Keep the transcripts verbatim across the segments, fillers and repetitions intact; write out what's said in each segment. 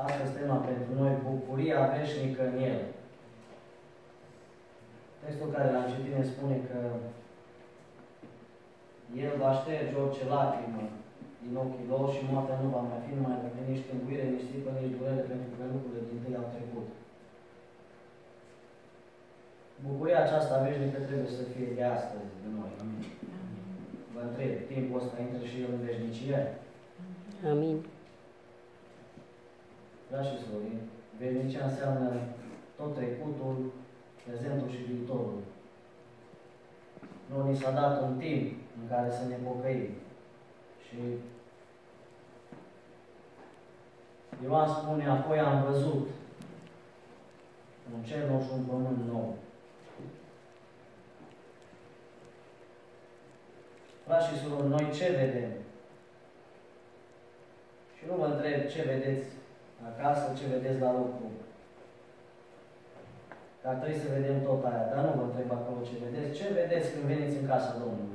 Astăzi tema pentru noi, bucuria veșnică în El. Textul care l-am citit ne spune că El va șterge orice lacrimă din ochii lor și moartea nu va mai fi, nu mai va fi nici tânguire, nici stripă, nici durere, pentru că lucrurile din tâi au trecut. Bucuria aceasta veșnică trebuie să fie de astăzi, de noi. Amin. Vă întreb, timpul ăsta intră și El în veșnicie? Amin. Frați și surori, veșnicia înseamnă tot trecutul, prezentul și viitorul. Nu ni s-a dat un timp în care să ne pocăim. Și Ioan spune, apoi am văzut un cer nou și un pământ nou. Frați și surori, noi ce vedem? Și nu vă întreb ce vedeți acasă, ce vedeți la lucru. Dar trebuie să vedem tot aia, dar nu vă întreb acolo ce vedeți. Ce vedeți când veniți în casa Domnului?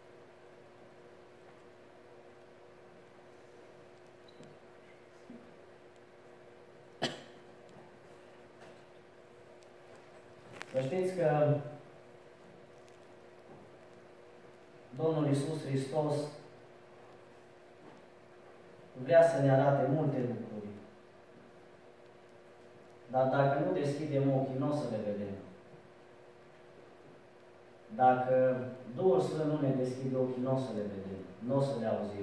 Să știți că Domnul Iisus Hristos vrea să ne arate multe lucruri. Dar dacă nu deschidem ochii, nu o să le vedem. Dacă Duhul Sfânt nu ne deschide ochii, nu o să le vedem, nu o să le auzim.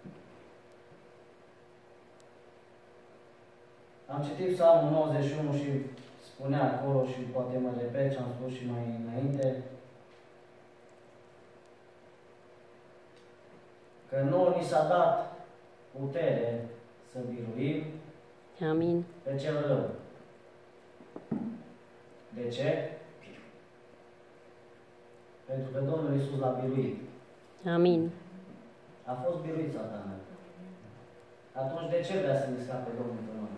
Am citit Psalmul nouăzeci și unu și spunea acolo, și poate mă repet ce am spus și mai înainte, că nouă ni s-a dat putere să biruim Amin. pe cel rău. De ce? Pentru că Domnul Iisus l-a biruit. Amin. A fost biruit Satana. Atunci de ce vrea să ne scape Domnul pe noi?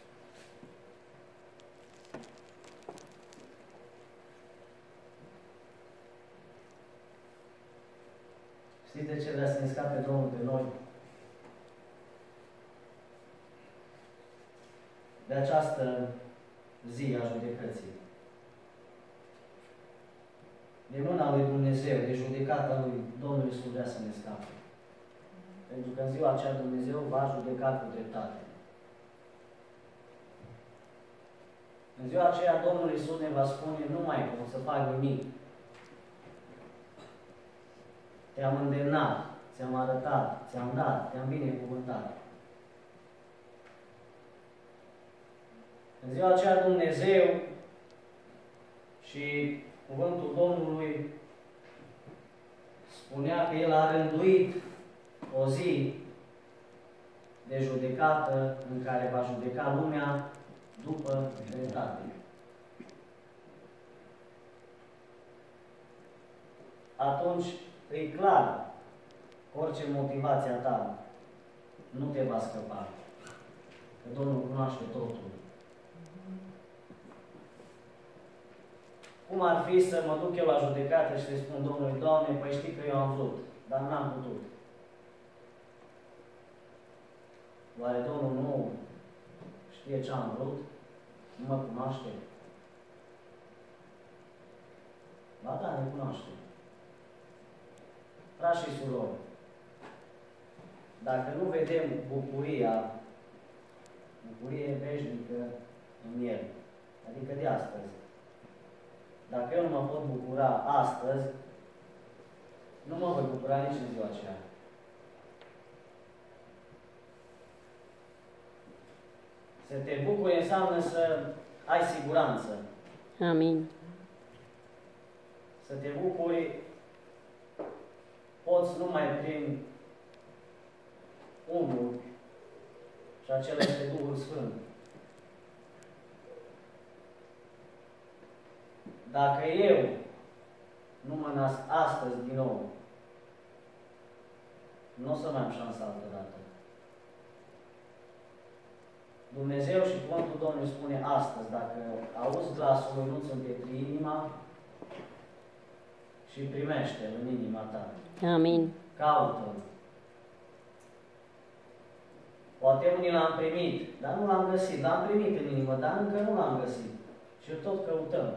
Știți de ce vrea să ne scape Domnul pe noi? De această zi a judecății. De mâna lui Dumnezeu, de judecata lui Domnul Iisus vrea să ne scape. Pentru că în ziua aceea Dumnezeu va judeca cu dreptate. În ziua aceea Domnul Iisus ne va spune, nu mai pot să fac nimic. Te-am îndemnat, ți-am arătat, ți-am dat, te-am binecuvântat. În ziua aceea Dumnezeu și cuvântul Domnului spunea că El a rânduit o zi de judecată în care va judeca lumea după dreptate. Atunci e clar că orice motivație a ta nu te va scăpa. Că Domnul cunoaște totul. Cum ar fi să mă duc eu la judecată și să-i spun Domnului, Doamne, păi știi că eu am vrut, dar n-am putut. Oare Domnul nu știe ce am vrut? Nu mă cunoaște? Ba da, ne cunoaște. Frați și surori, dacă nu vedem bucuria, bucurie veșnică în El, adică de astăzi, dacă eu nu mă pot bucura astăzi, nu mă voi bucura nici în ziua aceea. Să te bucuri înseamnă să ai siguranță. Amin. Să te bucuri poți numai prin unul și acela este Duhul Sfânt. Dacă eu nu mă nasc astăzi din nou, nu o să mai am șansa altă dată. Dumnezeu și cuvântul Domnului spune astăzi, dacă auzi glasul lui, nu-ți împietri inima și primește-l în inima ta. Amin. Caută-l. O Poate unii l-am primit, dar nu l-am găsit. L-am primit în inimă, dar încă nu l-am găsit. Și tot căutăm.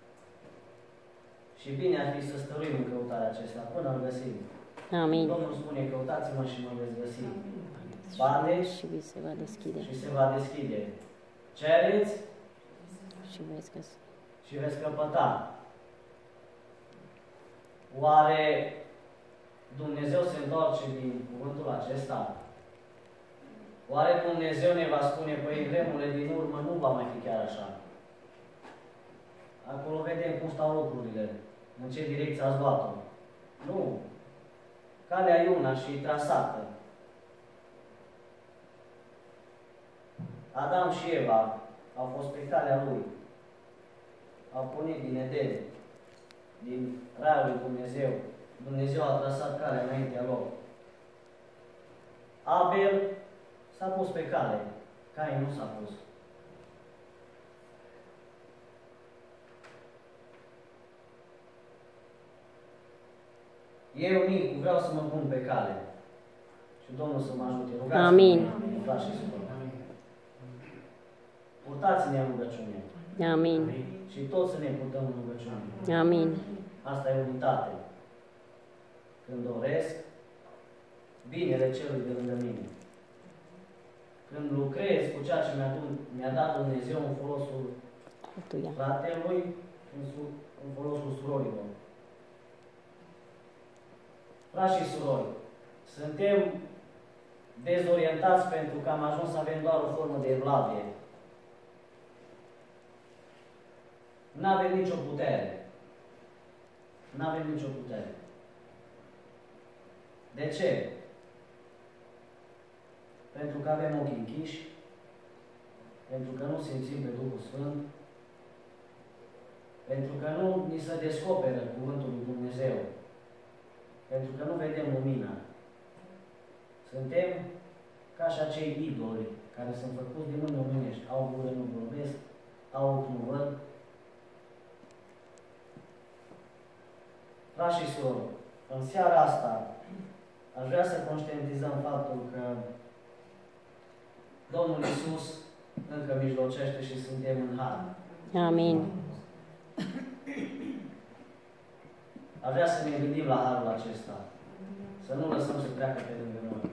Și bine ar fi să stăruim în căutarea acesta până îl găsim. Amin. Domnul spune, căutați-mă și mă veți găsi. Bateți Și vi se va deschide. și se va deschide. Cereți Și veți găsi. și veți căpăta. Oare Dumnezeu se întoarce din cuvântul acesta? Oare Dumnezeu ne va spune, păi, în vremurile din urmă nu va mai fi chiar așa? Acolo vedem cum stau lucrurile, în ce direcție ați luat-o. Nu. Calea e una și trasată. Adam și Eva au fost pe calea lui. Au pornit din Eden, din raiul lui Dumnezeu. Dumnezeu a trasat calea înaintea lor. Abel s-a pus pe cale. Cain nu s-a pus. Eu, Nicu, vreau să mă pun pe cale. Și Domnul să mă ajute. Rugați-mă. Amin. Frați și surori. Purtați-ne în rugăciune. Amin. Și toți să ne purtăm în rugăciune. Amin. Asta e unitate. Când doresc binele celui de lângă mine. Când lucrez cu ceea ce mi-a, mi-a dat Dumnezeu în folosul Altuia. fratelui, în, su- în folosul surorilor. Frați și surori, suntem dezorientați pentru că am ajuns să avem doar o formă de evlavie. Nu avem nicio putere. Nu avem nicio putere. De ce? Pentru că avem ochii închiși, pentru că nu simțim pe Duhul Sfânt, pentru că nu ni se descoperă Cuvântul lui Dumnezeu, pentru că nu vedem lumina. Suntem ca și acei idoli care sunt făcuți din mâini omenești. Au gură, nu vorbesc, au ochi, nu văd. Frați și surori, în seara asta aș vrea să conștientizăm faptul că Domnul Iisus încă mijlocește și suntem în har. Amin. Aș vrea să ne gândim la harul acesta. Să nu lăsăm să treacă pe lângă noi.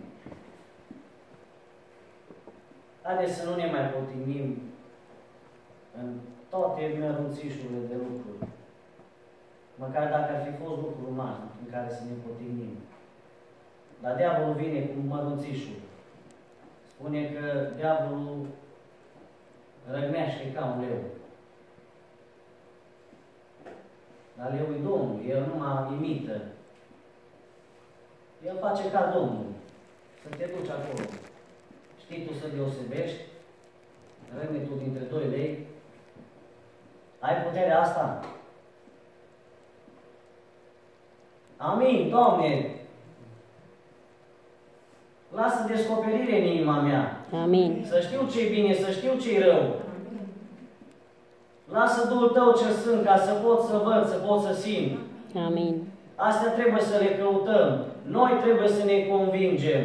Haideți să nu ne mai potignim în toate mărunțișurile de lucruri. Măcar dacă ar fi fost lucruri mari în care să ne potignim. Dar diavolul vine cu mărunțișul. Spune că diavolul răgnește ca un leu. Dar leu e Domnul, el numai imită. El face ca Domnul. Să te duci acolo. Știi tu să deosebești? Răgnetul dintre doi lei. Ai puterea asta? Amin, Doamne! Lasă descoperire în inima mea. Amin. Să știu ce-i bine, să știu ce-i rău. Lasă Duhul Tău ce sunt, ca să pot să văd, să pot să simt. Amin. Astea trebuie să le căutăm. Noi trebuie să ne convingem.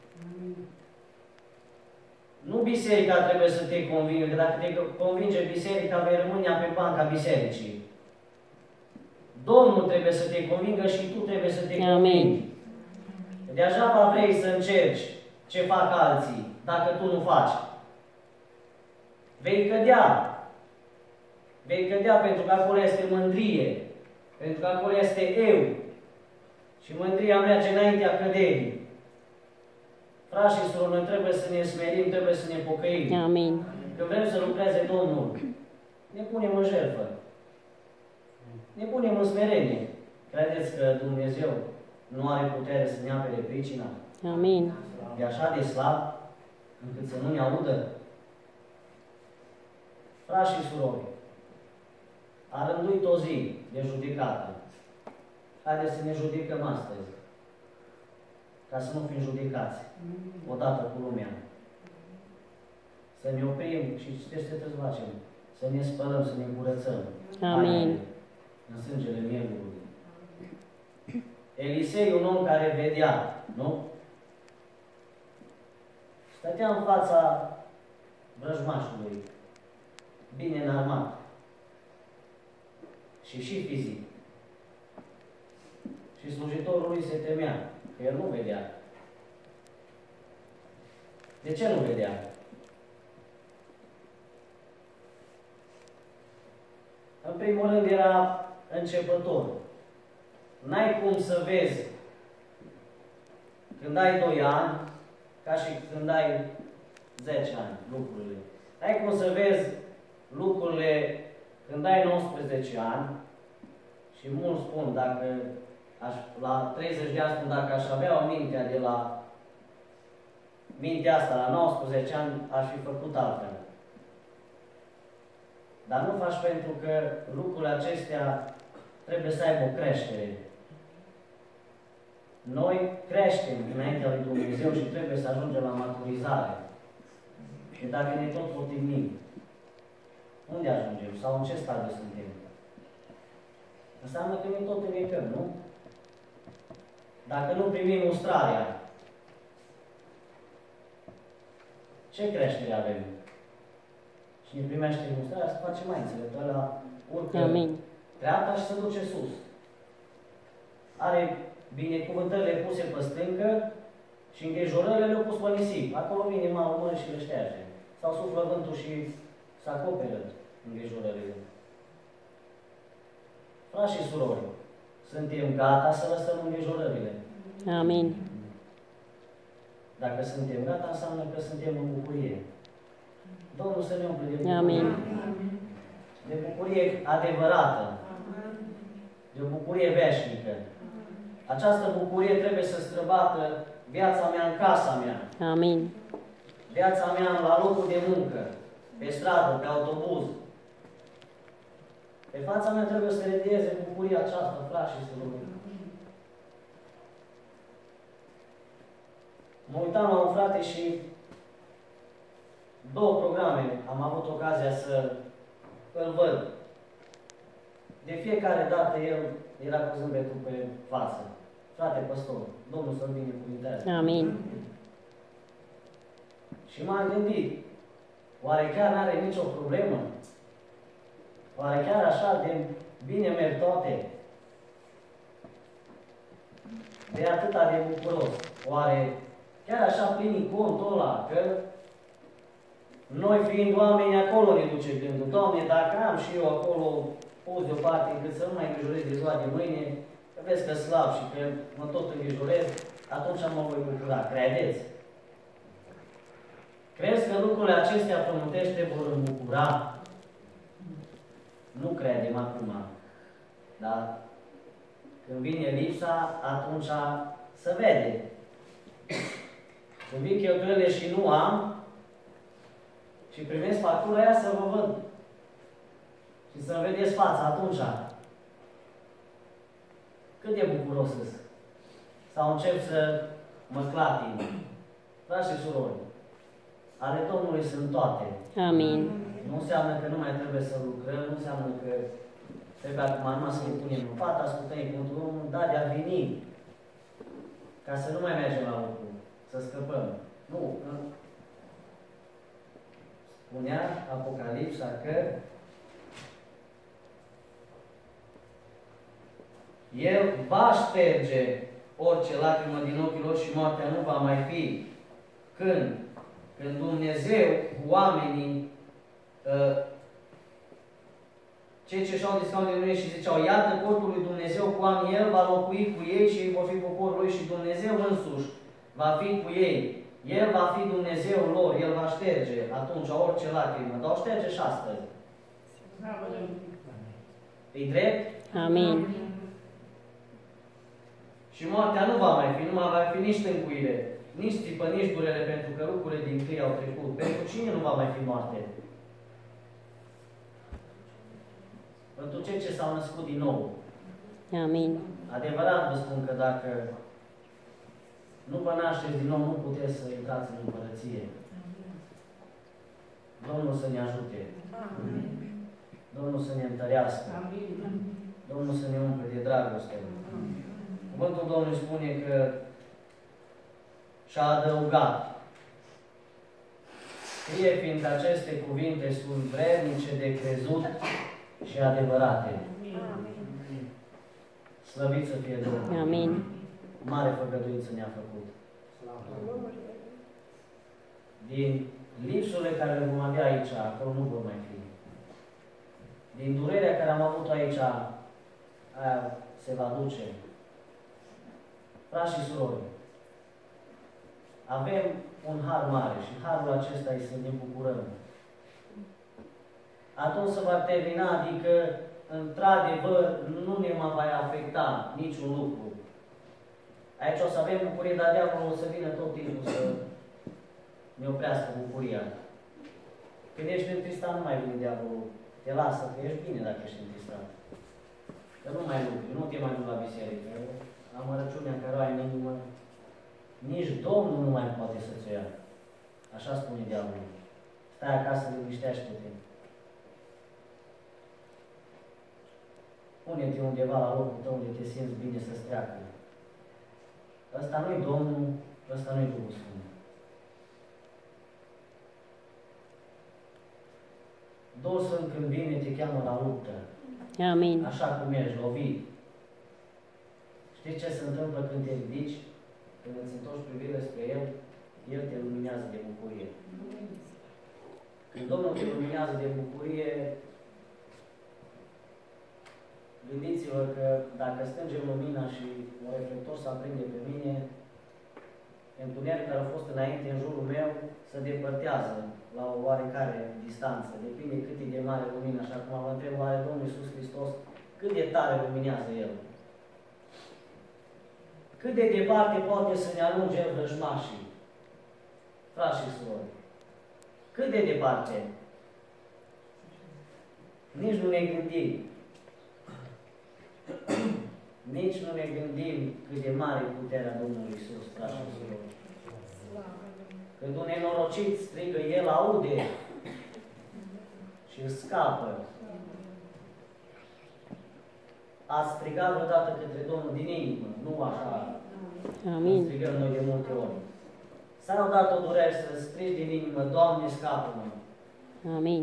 Nu biserica trebuie să te convingă, că dacă te convinge biserica, vei rămâne pe banca bisericii. Domnul trebuie să te convingă și tu trebuie să te convingi. Degeaba vrei să încerci ce fac alții, dacă tu nu faci. Vei cădea. Vei cădea pentru că acolo este mândrie. Pentru că acolo este eu. Și mândria merge înaintea căderii. Frați și surori, noi trebuie să ne smerim, trebuie să ne pocăim. Amin. Când vrem să lucreze Domnul, ne punem în jertfă. Ne punem în smerenie. Credeți că Dumnezeu nu are putere să ne apere pricina? Amin. E așa de slab, încât să nu ne audă? Frați și surori, a rânduit o zi de judecată. Haideți să ne judecăm astăzi, ca să nu fim judecați odată cu lumea. Să ne oprim și știți ce trebuie să facem? Să ne spălăm, să ne curățăm. Amin. În sângele Mielului. Elisei, un om care vedea, nu? Stătea în fața vrăjmașului, bine înarmat și și fizic. Și slujitorul lui se temea, că el nu vedea. De ce nu vedea? În primul rând era începător. N-ai cum să vezi când ai doi ani, ca și când ai zece ani, lucrurile. N-ai cum să vezi lucrurile când ai nouăsprezece ani și mulți spun, dacă aș, la treizeci de ani spun, dacă aș avea o mintea de la mintea asta, la nouăsprezece ani, aș fi făcut altfel. Dar nu faci pentru că lucrurile acestea trebuie să aibă o creștere. Noi creștem înaintea lui Dumnezeu și trebuie să ajungem la maturizare. Și dacă ne tot potignim, unde ajungem? Sau în ce stadiu suntem? Înseamnă că ne tot învecăm, nu? Dacă nu primim mustrarea, ce creștere avem? Cine primește mustrarea se face mai înțelept. Ăla urcă treapta și se duce sus. Are binecuvântările puse pe stâncă și îngrijorările le-au pus pe nisip. Acolo vine malul mare și le șterge. Sau suflă vântul și se acoperă îngrijorările. Frați și surori, suntem gata să lăsăm îngrijorările. Amin. Dacă suntem gata, înseamnă că suntem în bucurie. Domnul să ne umple de bucurie. Amin. De bucurie adevărată. De o bucurie veșnică. Această bucurie trebuie să străbată viața mea în casa mea. Amin. Viața mea la locul de muncă, pe stradă, pe autobuz. Pe fața mea trebuie să radieze bucuria aceasta, frați și surori. Mă uitam la un frate și două programe am avut ocazia să îl văd. De fiecare dată el era cu zâmbetul pe față. Frate păstor, Domnul să-l binecuvinteze. Amin. Și m-am gândit, oare chiar n-are nicio problemă? Oare chiar așa de bine merg toate? De atâta de bucuros. Oare chiar așa plini contul ăla, că noi fiind oameni acolo ne duce gândul. Doamne, dacă am și eu acolo pus deoparte încât să nu mai îngrijorez de ziua de mâine, că vezi că slab și că mă tot îngrijorez, atunci mă voi bucura. Credeți? Crezi că lucrurile acestea pământești te vor îmbucura? Nu credem acum. Dar când vine lipsa, atunci se vede. Când vin cheltuielile și nu am, și primesc factura aia să vă văd. Și să-mi vedeți fața atunci. Cât de bucuros sunt. Sau încep să mă clatin. Frați și surori, ale Domnului sunt toate. Amin. Nu înseamnă că nu mai trebuie să lucrăm, nu înseamnă că trebuie acum numai să ne punem în pat, ascultăm cuvântul Domnului, da, de a veni. Ca să nu mai mergem la lucru, să scăpăm. Nu. Spunea Apocalipsa că El va șterge orice lacrimă din ochii lor și moartea nu va mai fi. Când? Când Dumnezeu cu oamenii, uh, cei ce și-au discaut de Dumnezeu și ziceau, iată corpul lui Dumnezeu cu oamenii, El va locui cu ei și ei vor fi poporul lui și Dumnezeu însuși va fi cu ei. El va fi Dumnezeul lor, El va șterge atunci orice lacrimă, dar o șterge și astăzi. E drept? Amin. Și moartea nu va mai fi, nu mai va fi nici tâncuire, nici țipă, nici durere, pentru că lucrurile din tâi au trecut. Pentru cine nu va mai fi moarte? Pentru cei ce s-au născut din nou. Amin. Adevărat vă spun că dacă nu vă nașteți din nou, nu puteți să intrați în împărăție. Domnul să ne ajute. Amin. Domnul să ne întărească. Amin. Domnul să ne umple de dragoste. Cuvântul Domnului spune că și-a adăugat Scrie, fiindcă aceste cuvinte sunt vrednice de crezut și adevărate. Amin. Slăvit să fie Domnul. Amin. Mare făgăduință ne-a făcut. Din lipsurile care le vom avea aici, acolo nu vor mai fi. Din durerea care am avut aici, aia se va duce. Frați și surori, avem un har mare și harul acesta este să ne bucurăm. Atunci se va termina, adică, într-adevăr, nu ne mai va afecta niciun lucru. Aici o să avem bucurie, dar diavolul o să vină tot timpul să ne oprească bucuria. Când ești întristat, nu mai vine diavolul. Te lasă, că ești bine dacă ești întristat. Că nu mai lucri, nu te mai duci la biserică. Amărăciunea care o ai în inimă, nici Domnul nu mai poate să-ți o ia. Așa spune diavolul. Stai acasă, liniștește-te. Pune-te undeva la locul tău unde te simți bine să-ți treacă. Ăsta nu-i Domnul, ăsta nu-i Duhul Sfânt. Duhul Sfânt când vine te cheamă la luptă. Amin. Așa cum ești, lovit. Știi ce se întâmplă când te ridici? Când îți întorci privirea spre El, El te luminează de bucurie. Când Domnul te luminează de bucurie, gândiți-vă că dacă strângem lumina și un reflector se aprinde pe mine, întunericul care a fost înainte în jurul meu se depărtează la o oarecare distanță. Depinde cât e de mare lumină, așa cum am întrebat, oare Domnul Iisus Hristos, cât de tare luminează El? Cât de departe poate să ne alunge vrăjmașii, frați și surori? Cât de departe? Nici nu ne gândim. Nici nu ne gândim cât de mare e puterea Domnului Iisus, frați și surori. Când un nenorocit strigă, El aude și îl scapă. Ați strigat vreodată către Domnul din inimă, nu așa. Amin. Strigăm noi de multe ori. S-au dat o durere să strigi din inimă, Doamne, scapă-mă. Amin.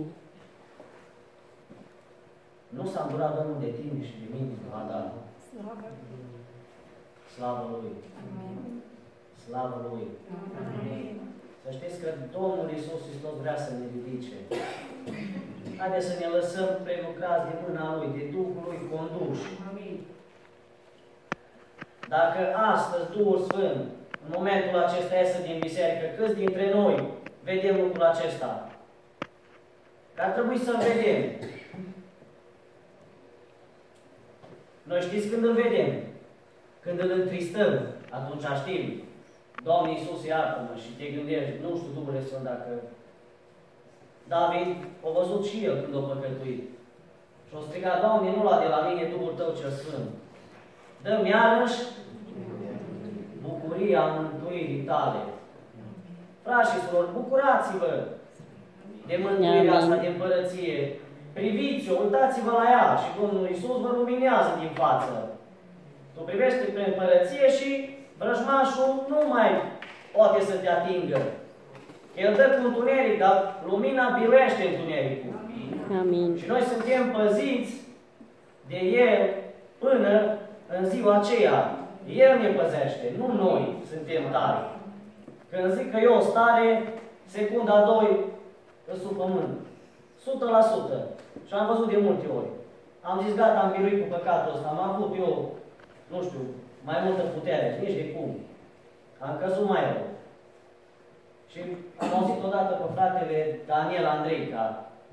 Nu s-a îndurat Domnul de tine și de mine, Adam. Slavă Lui. Slavă Lui. Amin. Să știți că Domnul Iisus Hristos vrea să ne ridice. Haideți să ne lăsăm prelucrați de mâna Lui, de Duhul Lui conduși. Amin. Dacă astăzi Duhul Sfânt, în momentul acesta iese din biserică, câți dintre noi vedem lucrul acesta? Că ar trebui să-l vedem. Noi știți când îl vedem? Când îl întristăm, atunci știm. Doamne Iisus, iartă-mă, și te gândești, nu știu Duhul Sfânt dacă... David a văzut și el când a păcătuit. Și a strigat, Doamne, nu lua de la mine Duhul Tău cel Sfânt. Dă-mi iarăși bucuria mântuirii Tale. Frați și surori, bucurați-vă de mântuirea asta de împărăție. Priviți-o, uitați-vă la ea și Domnul Iisus vă luminează din față. Tu privești prin împărăție și vrăjmașul nu mai poate să te atingă. El dă cu întuneric, dar lumina biruiește întunericul. Amin. Și noi suntem păziți de El până în ziua aceea. El ne păzește, nu noi suntem tari. Când zic că eu o stare, secunda doi, că sub pământ. Sută la sută. Și am văzut de multe ori. Am zis, gata, am biruit cu păcatul ăsta. Am avut eu, nu știu, mai multă putere, nici de cum. Am căzut mai rău. Și am auzit odată pe fratele Daniel Andreica.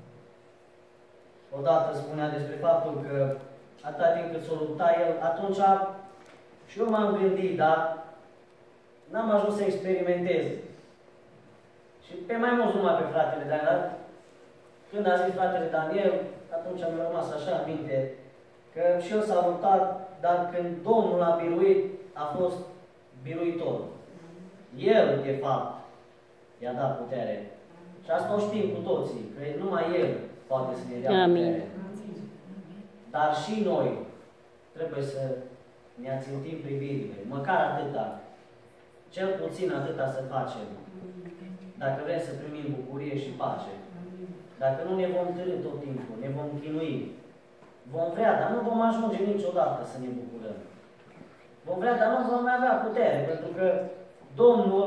Odată spunea despre faptul că atâta timp cât s-o lupta el, atunci și eu m-am gândit, dar n-am ajuns să experimentez. Și pe mai mulți numai pe fratele Daniel. Când a zis fratele Daniel, atunci mi-a rămas așa în minte că și el s-a luptat, dar când Domnul a biruit, a fost biruitor. El, de fapt, i-a dat putere. Și asta o știm cu toții, că numai El poate să ne dea putere. Dar și noi trebuie să ne ațintim privirile, măcar atâta. Cel puțin atâta să facem. dacă vrem să primim bucurie și pace. Dacă nu ne vom târî tot timpul, ne vom chinui, vom vrea, dar nu vom ajunge niciodată să ne bucurăm. Vom vrea, dar nu vom mai avea putere, pentru că Domnul,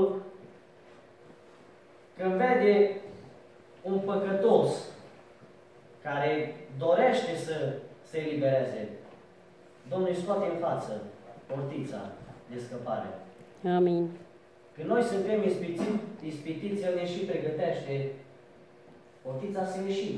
când vede un păcătos care dorește să se elibereze, Domnul îi scoate în față portița de scăpare. Amin. Când noi suntem ispitiți, ispitiți, El ne și pregătește portița să ieșim.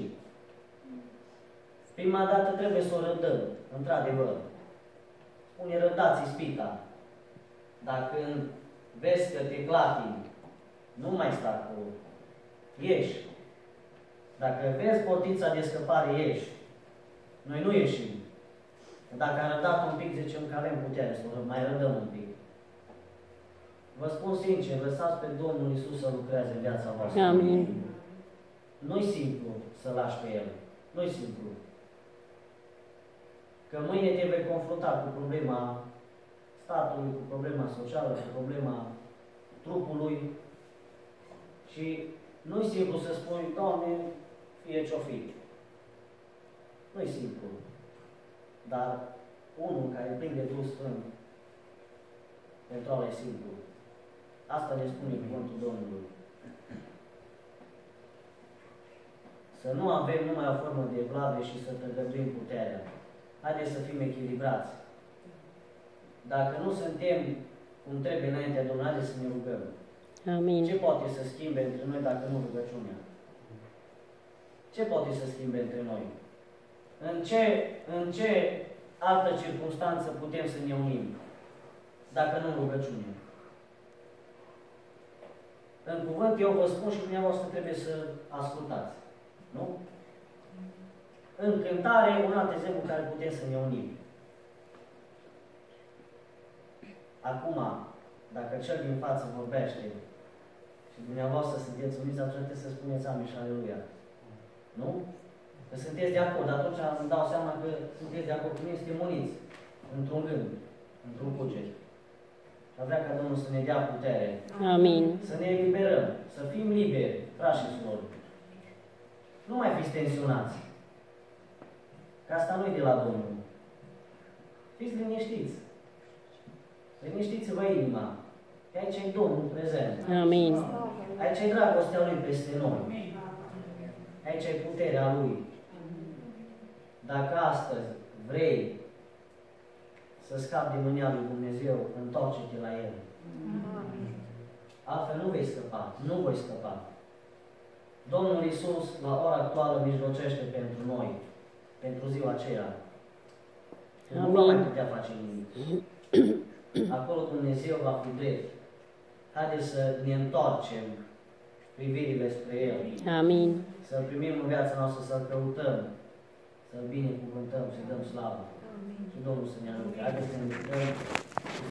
Prima dată trebuie să o răbdăm, într-adevăr. Spune, răbdați ispita. Dar când vezi că te clatini, nu mai sta acolo. Ieși. Dacă vezi portița de scăpare, ieși. Noi nu ieșim. Dacă am răbdat un pic, zicem că avem putere să mai răbdăm un pic. Vă spun sincer, lăsați pe Domnul Iisus să lucreze în viața voastră. Amin. Nu-i simplu să lași pe El. Nu-i simplu. Că mâine te vei confrunta cu problema statului, cu problema socială, cu problema trupului. Și nu-i simplu să spui, Doamne, fie ce-o fi. Nu-i simplu. Dar unul care e plin de Duhul Sfânt, pentru ala e simplu. Asta ne spune cuvântul Domnului. Să nu avem numai o formă de evlavie și să tăgăduim puterea. Haideți să fim echilibrați. Dacă nu suntem cum trebuie înaintea Domnului, haideți să ne rugăm. Amin. Ce poate să schimbe între noi dacă nu rugăciunea? Ce poate să schimbe între noi? În ce, în ce altă circunstanță putem să ne unim? Dacă nu rugăciune. În cuvânt eu vă spun și dumneavoastră trebuie să ascultați. Nu? În cântare, un alt exemplu care putem să ne unim. Acum, dacă cel din față vorbește și dumneavoastră sunteți uniți, atunci trebuie să spuneți amin și aleluia. Nu? Că sunteți de acord, atunci îmi dau seama că sunteți de acord cu mine, suntem uniți într-un gând, într-un cuget. Și vrea ca Domnul să ne dea putere. Amin. Să ne eliberăm, să fim liberi, frați și surori. Nu mai fiți tensionați. Că asta nu-i de la Domnul. Fiți liniștiți. Liniștiți-vă inima. Că aici e Domnul prezent. Amin. Aici e dragostea Lui peste noi. Aici e puterea Lui. Dacă astăzi vrei să scapi din mânia lui Dumnezeu, întoarce-te la El. Altfel nu vei scăpa. Nu voi scăpa. Domnul Iisus, la ora actuală, mijlocește pentru noi, pentru ziua aceea. Nu va mai putea face nimic. Acolo Dumnezeu va fi drept. Haideți să ne întoarcem privirile spre El. Amin. Să-L primim în viața noastră, să-L căutăm, să-L binecuvântăm, să-I dăm slavă. Și Domnul să ne ajute. Haideți să ne ridicăm.